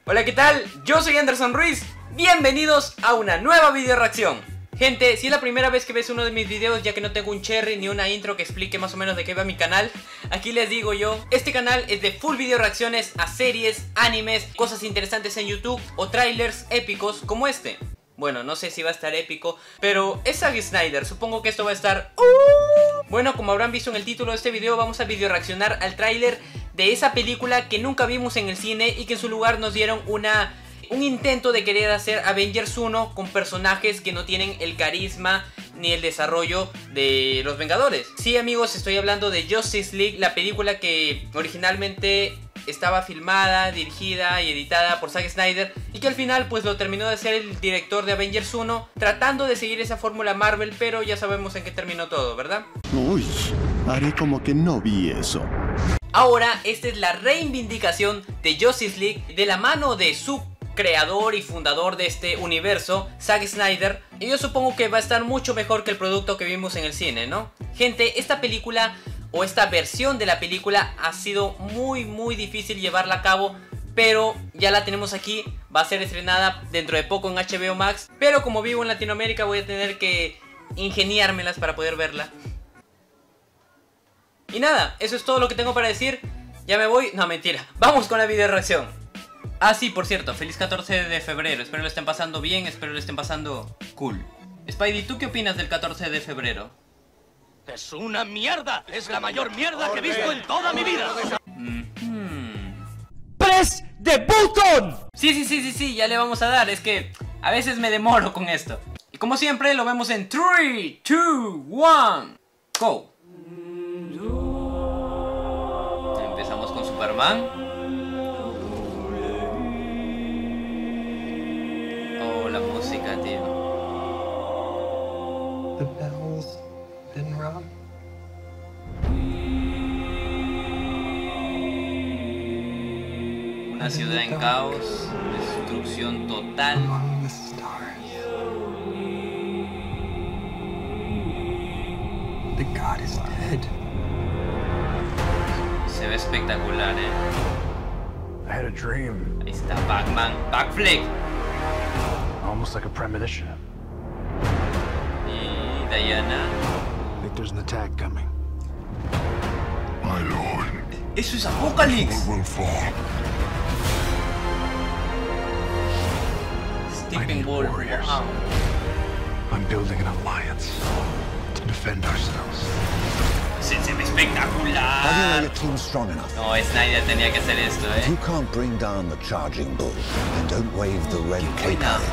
Hola, ¿qué tal? Yo soy Anderson Ruiz. Bienvenidos a una nueva video reacción. Gente, si es la primera vez que ves uno de mis videos, ya que no tengo un cherry ni una intro que explique más o menos de qué va mi canal, aquí les digo yo, este canal es de full video reacciones a series, animes, cosas interesantes en YouTube o trailers épicos como este. Bueno, no sé si va a estar épico, pero es Zack Snyder, supongo que esto va a estar... Bueno, como habrán visto en el título de este video, vamos a video reaccionar al tráiler de esa película que nunca vimos en el cine y que en su lugar nos dieron un intento de querer hacer Avengers 1 con personajes que no tienen el carisma ni el desarrollo de los Vengadores. Sí, amigos, estoy hablando de Justice League, la película que originalmente estaba filmada, dirigida y editada por Zack Snyder y que al final pues lo terminó de hacer el director de Avengers 1, tratando de seguir esa fórmula Marvel, pero ya sabemos en qué terminó todo, ¿verdad? Uy, haré como que no vi eso. Ahora, esta es la reivindicación de Justice League de la mano de su creador y fundador de este universo, Zack Snyder, y yo supongo que va a estar mucho mejor que el producto que vimos en el cine, ¿no? Gente, esta película o esta versión de la película ha sido muy difícil llevarla a cabo, pero ya la tenemos aquí, va a ser estrenada dentro de poco en HBO Max, pero como vivo en Latinoamérica voy a tener que ingeniármelas para poder verla. Y nada, eso es todo lo que tengo para decir. Ya me voy, no mentira, vamos con la video reacción. Ah sí, por cierto, feliz 14 de febrero, espero lo estén pasando bien, espero lo estén pasando cool. Spidey, ¿tú qué opinas del 14 de febrero? ¡Es una mierda! ¡Es la mayor mierda que he visto en toda mi vida! ¡Press the button! Sí, ya le vamos a dar, es que a veces me demoro con esto. Y como siempre, lo vemos en 3, 2, 1, go. Empezamos con Superman. Oh, la música, tío. The bells didn't rung. Una ciudad en caos, destrucción total. Among the stars. The god is dead. Se ve espectacular, I had a dream, Ahí está Batman, Backflick. almost like a premonition. Y Diana. I think there's an attack coming. My lord, Eso es Apocalypse. will fall. Stephen Wall. warriors. Wow. I'm building an alliance to defend ourselves. Se ve I don't know espectacular. your team's strong enough. No, Snyder tenía que hacer esto, You can't bring down the charging bull and don't wave the red Qué cape buena. at it.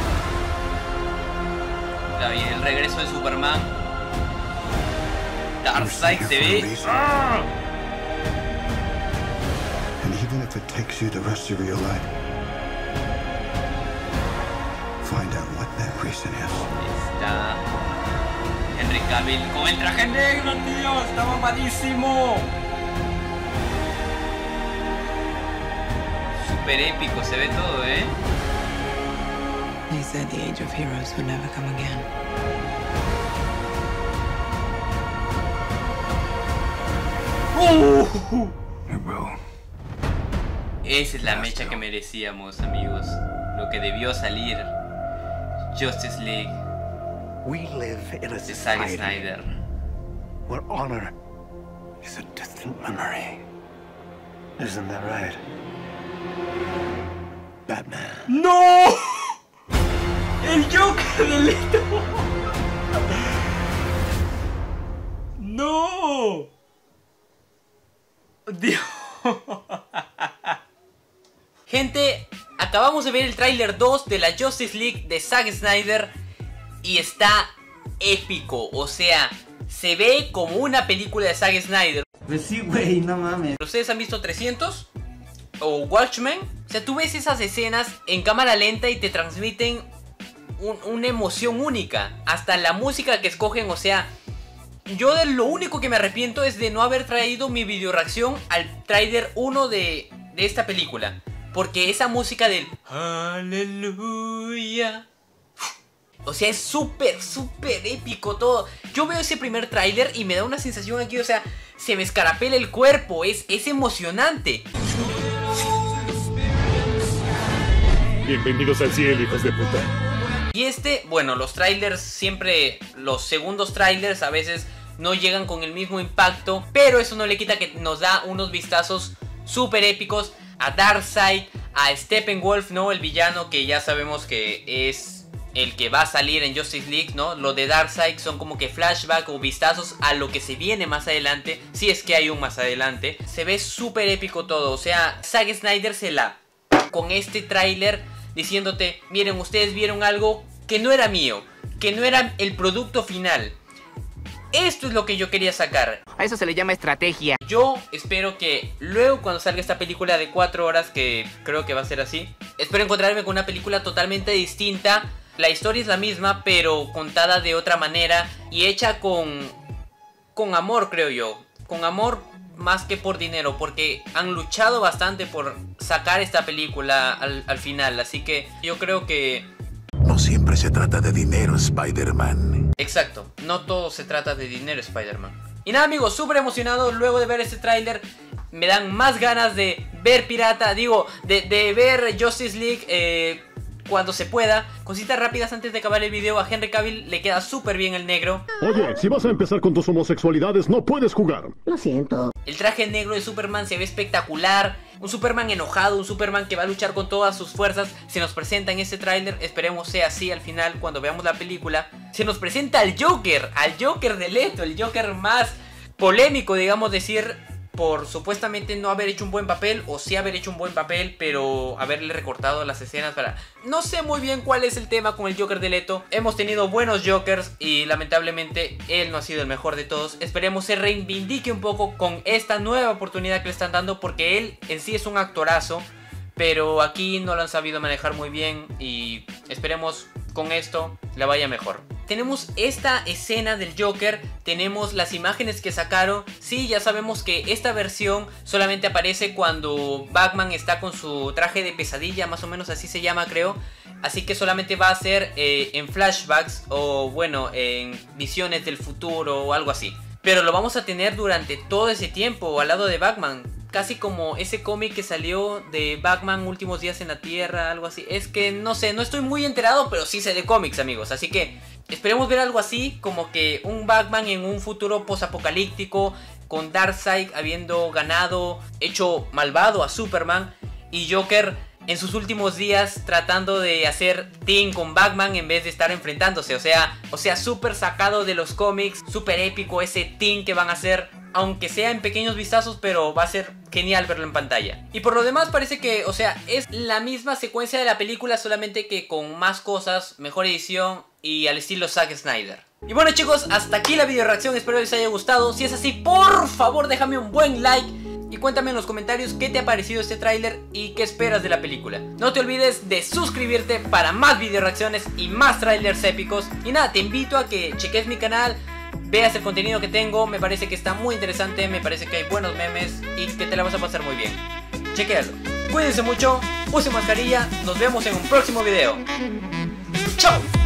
Claro, y el regreso de Superman. Darkseid se for a ve. reason. ¡Ah! And even if it takes you the rest of your life, find out what that reason is. Está Henry Cavill con el traje negro, tío. Está mamadísimo. Super épico, se ve todo, They said the age of heroes would never come again. It will. Esa es la mecha que merecíamos, amigos. Lo que debió salir. Justice League We live in a de Zack society Snyder. where honor is a distant memory. Isn't that right? Batman. ¡No! ¡El Joker de Leto! ¡No! Dios. Gente, acabamos de ver el tráiler 2 de la Justice League de Zack Snyder y está épico, o sea, se ve como una película de Zack Snyder. Pues sí, güey, no mames. ¿Ustedes han visto 300? ¿O Watchmen? O sea, tú ves esas escenas en cámara lenta y te transmiten una emoción única. Hasta la música que escogen, o sea... Yo de lo único que me arrepiento es de no haber traído mi video reacción al tráiler 1 de esta película. Porque esa música del Aleluya, o sea, es súper épico todo. Yo veo ese primer tráiler y me da una sensación aquí, o sea, se me escarapela el cuerpo, es emocionante. Bienvenidos al cielo, hijos de puta. Y bueno, los trailers siempre, los segundos trailers a veces no llegan con el mismo impacto, pero eso no le quita que nos da unos vistazos súper épicos a Darkseid, a Steppenwolf, ¿no? El villano que ya sabemos que es el que va a salir en Justice League, ¿no? Lo de Darkseid son como que flashback o vistazos a lo que se viene más adelante, si es que hay un más adelante. Se ve súper épico todo, o sea, Zack Snyder se la con este tráiler diciéndote, miren, ustedes vieron algo que no era mío, que no era el producto final. Esto es lo que yo quería sacar. A eso se le llama estrategia. Yo espero que luego cuando salga esta película de 4 horas, que creo que va a ser así, espero encontrarme con una película totalmente distinta. La historia es la misma, pero contada de otra manera y hecha con amor, creo yo. Con amor más que por dinero, porque han luchado bastante por sacar esta película al final. Así que yo creo que No siempre se trata de dinero, Spider-Man. exacto, no todo se trata de dinero, Spider-Man. Y nada, amigos, súper emocionado luego de ver este tráiler. Me dan más ganas de ver Pirata, de ver Justice League cuando se pueda. Cositas rápidas antes de acabar el video. A Henry Cavill le queda súper bien el negro. Oye, si vas a empezar con tus homosexualidades, no puedes jugar. Lo siento. El traje negro de Superman se ve espectacular. Un Superman enojado, un Superman que va a luchar con todas sus fuerzas. Se nos presenta en este tráiler, esperemos sea así al final cuando veamos la película. Se nos presenta al Joker de Leto, el Joker más polémico, digamos decir, por supuestamente no haber hecho un buen papel, o sí haber hecho un buen papel, pero haberle recortado las escenas para... No sé muy bien cuál es el tema con el Joker de Leto. Hemos tenido buenos Jokers y lamentablemente él no ha sido el mejor de todos. Esperemos se reivindique un poco con esta nueva oportunidad que le están dando, porque él en sí es un actorazo, pero aquí no lo han sabido manejar muy bien y esperemos con esto le vaya mejor. Tenemos esta escena del Joker, tenemos las imágenes que sacaron. Sí, ya sabemos que esta versión solamente aparece cuando Batman está con su traje de pesadilla, más o menos así se llama, creo. Así que solamente va a ser en flashbacks o bueno, en visiones del futuro o algo así. Pero lo vamos a tener durante todo ese tiempo al lado de Batman. Casi como ese cómic que salió de Batman Últimos Días en la Tierra, algo así. Es que no sé, no estoy muy enterado, pero sí sé de cómics, amigos. Así que esperemos ver algo así, como que un Batman en un futuro posapocalíptico, con Darkseid habiendo ganado, hecho malvado a Superman, y Joker en sus últimos días tratando de hacer team con Batman en vez de estar enfrentándose. O sea, súper sacado de los cómics, súper épico ese team que van a hacer, aunque sea en pequeños vistazos, pero va a ser genial verlo en pantalla. Y por lo demás parece que, o sea, es la misma secuencia de la película, solamente que con más cosas, mejor edición y al estilo Zack Snyder. Y bueno, chicos, hasta aquí la video reacción, espero les haya gustado. Si es así, por favor déjame un buen like y cuéntame en los comentarios qué te ha parecido este tráiler y qué esperas de la película. No te olvides de suscribirte para más video reacciones y más trailers épicos. Y nada, te invito a que cheques mi canal, veas el contenido que tengo, me parece que está muy interesante, me parece que hay buenos memes y que te la vas a pasar muy bien. Chequéalo. Cuídense mucho, usen mascarilla, nos vemos en un próximo video. ¡Chao!